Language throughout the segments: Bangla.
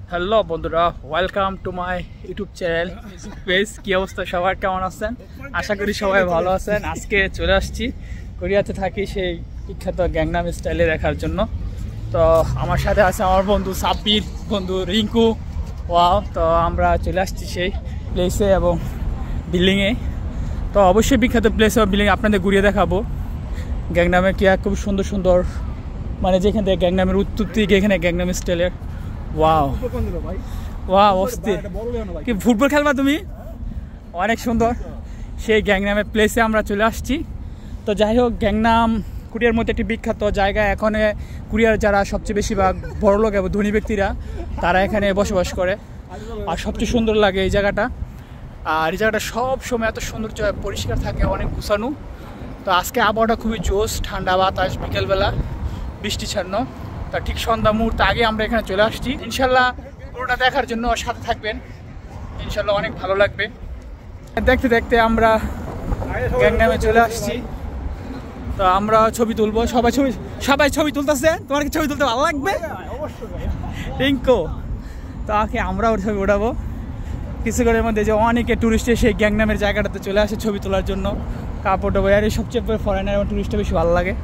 হ্যালো বন্ধুরা, welcome to my YouTube channel page. কি অবস্থা সবার, কেমন আছেন? আশা করি সবাই ভালো আছেন। আজকে চলে আসছি কোরিয়াতে থাকি সেই বিখ্যাত গ্যাংনাম স্টাইলে দেখার জন্য। তো আমার সাথে আছে আমার বন্ধু সাব্বির, বন্ধু রিঙ্কু। ওয়াও, তো আমরা চলে আসছি সেই প্লেসে এবং বিল্ডিংয়ে। তো অবশ্যই বিখ্যাত প্লেস এবং বিল্ডিং আপনাদের ঘুরিয়ে দেখাবো। গ্যাংনামে কি খুব সুন্দর সুন্দর, মানে যেখান থেকে গ্যাংনামের উৎপত্তি, এখানে গ্যাংনাম স্টাইলের। ওয়াও ওয়াও, অস্থির। কি ফুটবল খেলবা তুমি? অনেক সুন্দর সেই গ্যাংনামের প্লেসে আমরা চলে আসছি। তো যাই হোক, গ্যাংনাম কোরিয়ার মধ্যে একটি বিখ্যাত জায়গা। এখানে কোরিয়ার যারা সবচেয়ে বেশিরভাগ বড়লোক এবং ধনী ব্যক্তিরা তারা এখানে বসবাস করে। আর সবচেয়ে সুন্দর লাগে এই জায়গাটা। আর এই জায়গাটা সব সময় এত সুন্দর, পরিষ্কার থাকে, অনেক গুছানো। তো আজকে আবহাওয়াটা খুবই জোশ, ঠান্ডা বাতাস, বিকেলবেলা বৃষ্টি ছাড়নো। তা ঠিক সন্ধ্যা মুহূর্তে আগে আমরা এখানে চলে আসছি। ইনশাল্লাহ পুরোটা দেখার জন্য সাথে থাকবেন, ইনশাল্লাহ অনেক ভালো লাগবে। দেখতে দেখতে আমরা গ্যাংনামে চলে আসছি। তো আমরা ছবি তুলবো, সবাই ছবি তুলতেছে। তোমার কি ছবি তুলতে ভালো লাগবে? রিঙ্কু, তাকে আমরা ওর ছবি উঠাবো কিছুক্ষণের মধ্যে। যে অনেকে টুরিস্ট সেই গ্যাংনামের জায়গাটাতে চলে আসে ছবি তোলার জন্য। কাপড় আর সবচেয়ে ফরেনার এবং টুরিস্টে বেশি ভালো লাগে।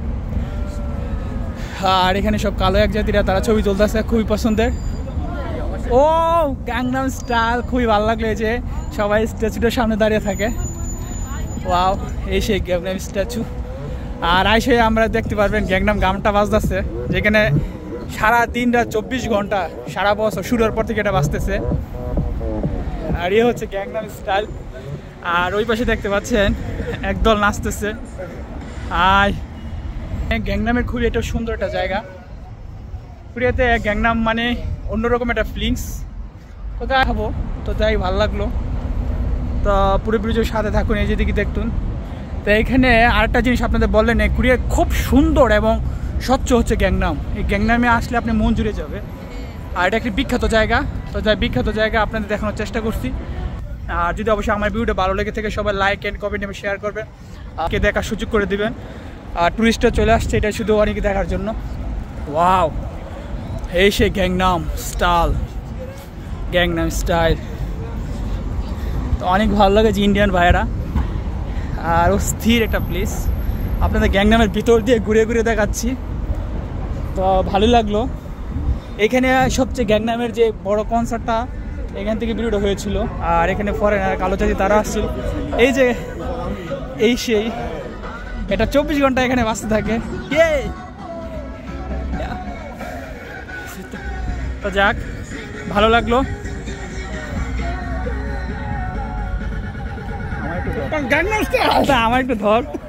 আর এখানে সব কালো এক জাতিরা তারা ছবি তুলতেছে, খুবই পছন্দের। ও গ্যাংনাম স্টাইল, খুবই ভালো লাগলো যে সবাই স্ট্যাচুটার সামনে দাঁড়িয়ে থাকে। ওয়াও, এই সেই গ্যাংনাম স্ট্যাচু। আর আইসে আমরা দেখতে পারবেন গ্যাংনাম গানটা বাজতেছে, যেখানে সারা দিন রাত 24 ঘন্টা সারা বছর শুরুর পর থেকে এটা বাজতেছে। আর এ হচ্ছে গ্যাংনাম স্টাইল। আর ওই পাশে দেখতে পাচ্ছেন একদল নাচতেছে। আর গ্যাংনামের খুবই একটা সুন্দর একটা জায়গা। কোরিয়াতে গ্যাংনাম মানে অন্যরকম একটা ফিলিংস। তো দেখাবো, তো তাই ভালো লাগলো। তো পুরোপুরি যে সাথে থাকুন, এই যেদিকে দেখতুন। তো এইখানে আরেকটা জিনিস আপনাদের বললেন, কোরিয়ার খুব সুন্দর এবং স্বচ্ছ হচ্ছে গ্যাংনাম। এই গ্যাংনামে আসলে আপনি মন জুড়ে যাবে। আর এটা একটি বিখ্যাত জায়গা। তো যাই বিখ্যাত জায়গা আপনাদের দেখানোর চেষ্টা করছি। আর যদি অবশ্যই আমার ভিডিওটা ভালো লেগে থেকে সবাই লাইক অ্যান্ড কমেন্ট এবং শেয়ার করবেন, কে দেখার সুযোগ করে দিবেন। আর টুরিস্টরা চলে আসছে এটা শুধু অনেকে দেখার জন্য। ওয়াও, এই সে গ্যাংনাম স্টাইল। তো অনেক ভালো লাগে যে ইন্ডিয়ান ভাইয়েরা। আর স্থির একটা প্লেস, আপনাদের গ্যাংনামের ভিতর দিয়ে ঘুরে ঘুরে দেখাচ্ছি। তো ভালো লাগলো। এখানে সবচেয়ে গ্যাংনামের যে বড় কনসার্টটা এখান থেকে ভিডিওটা হয়েছিল। আর এখানে ফরেনার কালো জাতি তারা আসছিল। এই যে এই সেই, এটা 24 ঘন্টা এখানে বাঁচতে থাকে। তো যাক, ভালো লাগলো। আমার একটু ধর।